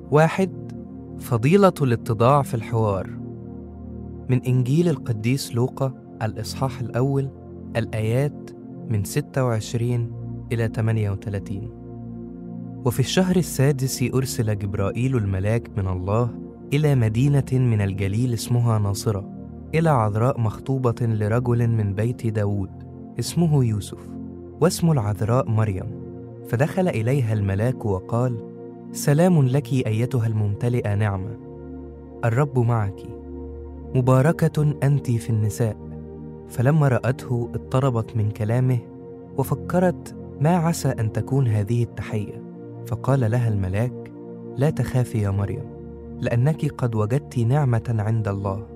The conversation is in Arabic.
1. فضيلة الاتضاع في الحوار. من إنجيل القديس لوقا الإصحاح الأول، الآيات من 26 إلى 38. وفي الشهر السادس أرسل جبرائيل الملاك من الله إلى مدينة من الجليل اسمها ناصرة، إلى عذراء مخطوبة لرجل من بيت داود اسمه يوسف، واسم العذراء مريم. فدخل إليها الملاك وقال: سلام لك أيتها الممتلئة نعمة، الرب معك، مباركة أنت في النساء. فلما رأته اضطربت من كلامه، وفكرت ما عسى أن تكون هذه التحية. فقال لها الملاك: لا تخافي يا مريم، لأنك قد وجدت نعمة عند الله.